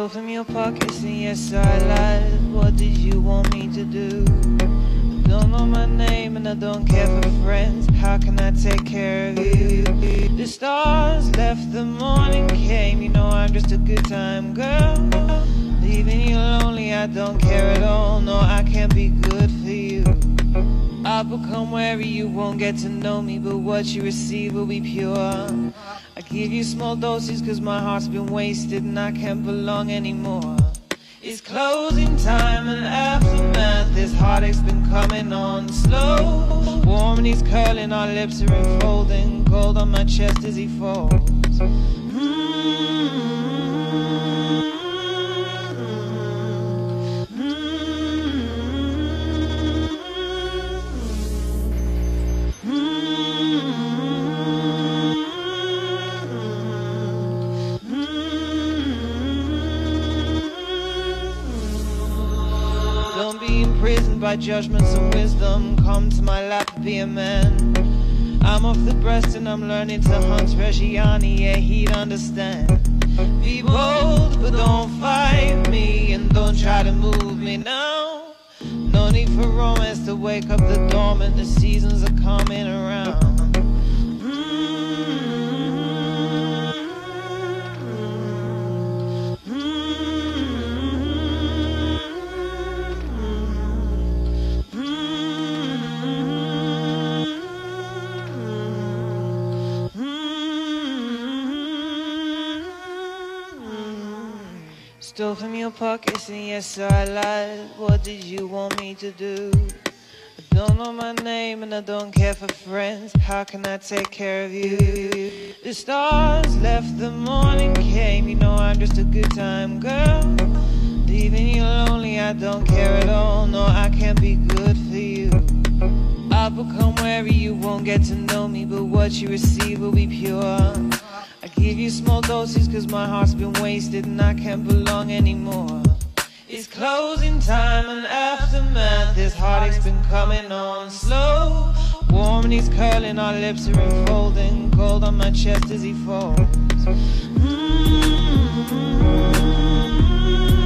Stole from your pockets and yes I lied. What did you want me to do? I don't know my name and I don't care for friends. How can I take care of you? The stars left, the morning came. You know I'm just a good time girl. Leaving you lonely, I don't care at all. No, I can't be good for you. I'll become wary, you won't get to know me, but what you receive will be pure. I give you small doses cause my heart's been wasted and I can't belong anymore. It's closing time and aftermath. This heartache's been coming on slow. Warm and he's curling, our lips are enfolding. Gold on my chest as he falls. Don't be imprisoned by judgments and wisdom. Come to my lap, be a man. I'm off the breast and I'm learning to hunt Reggiani, yeah, he'd understand. Be bold, but don't fight me, and don't try to move me now. No need for romance to wake up the dormant, the seasons are coming around. Stole from your pockets and yes I lied. What did you want me to do? I don't know my name and I don't care for friends. How can I take care of you? The stars left, the morning came. You know I'm just a good time girl. Leaving you lonely, I don't care at all. No, I can't be good for you. I'll become wary, you won't get to know me, but what you receive will be pure. I give you small doses cause my heart's been wasted and I can't belong anymore. It's closing time and aftermath. This heartache's been coming on slow. Warm and he's curling, our lips are enfolding. Gold on my chest as he falls.